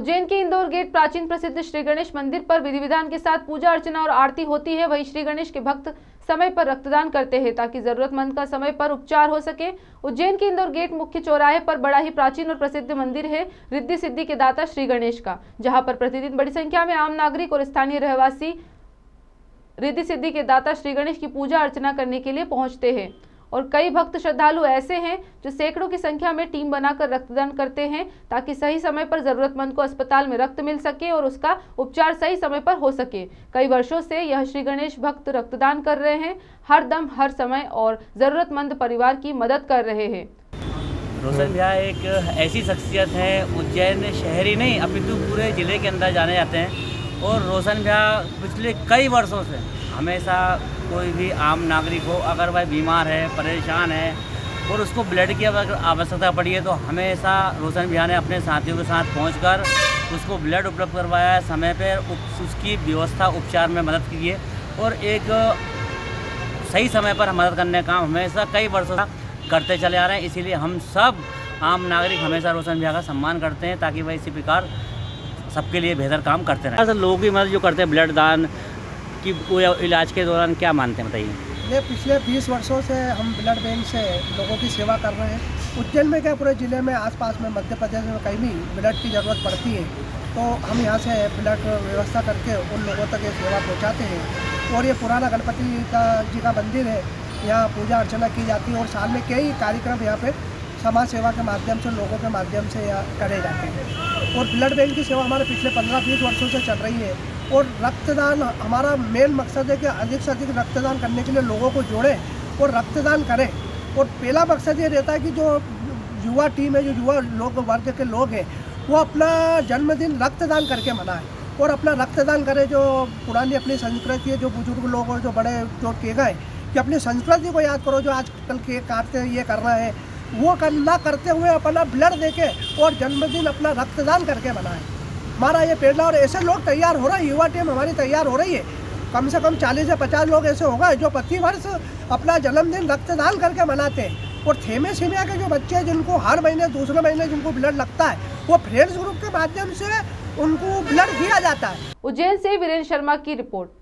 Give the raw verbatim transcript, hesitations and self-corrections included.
उज्जैन के इंदौर गेट प्राचीन प्रसिद्ध श्री गणेश मंदिर पर विधि विधान के साथ पूजा अर्चना और आरती होती है। वहीं श्री गणेश के भक्त समय पर रक्तदान करते हैं ताकि जरूरतमंद का समय पर उपचार हो सके। उज्जैन के इंदौर गेट मुख्य चौराहे पर बड़ा ही प्राचीन और प्रसिद्ध मंदिर है रिद्धि सिद्धि के दाता श्री गणेश का, जहां पर प्रतिदिन बड़ी संख्या में आम नागरिक और स्थानीय रहवासी रिद्धि सिद्धि के दाता श्री गणेश की पूजा अर्चना करने के लिए पहुंचते हैं। और कई भक्त श्रद्धालु ऐसे हैं जो सैकड़ों की संख्या में टीम बनाकर रक्तदान करते हैं ताकि सही समय पर जरूरतमंद को अस्पताल में रक्त मिल सके और उसका उपचार सही समय पर हो सके। कई वर्षों से यह श्री गणेश भक्त रक्तदान कर रहे हैं, हर दम हर समय और जरूरतमंद परिवार की मदद कर रहे हैं। रोशन भैया एक ऐसी शख्सियत है, उज्जैन शहर ही नहीं अपितु पूरे जिले के अंदर जाने जाते हैं। और रोशन भैया पिछले कई वर्षों से हमेशा कोई भी आम नागरिक हो, अगर वह बीमार है, परेशान है और उसको ब्लड की अगर आवश्यकता पड़ी है तो हमेशा रोशन भैया ने अपने साथियों के साथ पहुंचकर उसको ब्लड उपलब्ध करवाया है, समय पर उसकी व्यवस्था उपचार में मदद की है और एक सही समय पर मदद करने का हमेशा कई वर्षों से करते चले आ रहे हैं। इसीलिए हम सब आम नागरिक हमेशा रोशन भैया का सम्मान करते हैं ताकि वह इसी प्रकार सबके लिए बेहतर काम करते रहें। असल लोगों की मदद जो करते हैं ब्लड दान कि इलाज के दौरान क्या मानते हैं बताइए? ये पिछले बीस वर्षों से हम ब्लड बैंक से लोगों की सेवा कर रहे हैं। उज्जैन में क्या पूरे ज़िले में आसपास में मध्य प्रदेश में कहीं भी ब्लड की ज़रूरत पड़ती है तो हम यहाँ से ब्लड व्यवस्था करके उन लोगों तक ये सेवा पहुँचाते हैं। और ये पुराना गणपति का जी का मंदिर है, यहाँ पूजा अर्चना की जाती है और साल में कई कार्यक्रम यहाँ पे समाज सेवा के माध्यम से लोगों के माध्यम से यहाँ करे जाते हैं। और ब्लड बैंक की सेवा हमारे पिछले पंद्रह बीस वर्षों से चल रही है और रक्तदान हमारा मेन मकसद है कि अधिक से अधिक रक्तदान करने के लिए लोगों को जोड़ें और रक्तदान करें। और पहला मकसद ये रहता है कि जो युवा टीम है, जो युवा लोग वर्ग के लोग हैं, वो अपना जन्मदिन रक्तदान करके मनाएं और अपना रक्तदान करें। जो पुरानी अपनी संस्कृति है, जो बुजुर्ग लोग और जो बड़े जो के गए कि अपनी संस्कृति को याद करो, जो आजकल केक काटते ये करना है वो करना करते हुए अपना ब्लड देके और जन्मदिन अपना रक्तदान करके मनाएं। हमारा ये प्रेरणा और ऐसे लोग तैयार हो रहे हैं, युवा टीम हमारी तैयार हो रही है। कम से कम चालीस से पचास लोग ऐसे होगा जो प्रति वर्ष अपना जन्मदिन रक्तदान करके मनाते हैं। और थैलेसीमिया के जो बच्चे हैं जिनको हर महीने दूसरे महीने जिनको ब्लड लगता है वो फ्रेंड्स ग्रुप के माध्यम से उनको ब्लड दिया जाता है। उज्जैन से वीरेंद्र शर्मा की रिपोर्ट।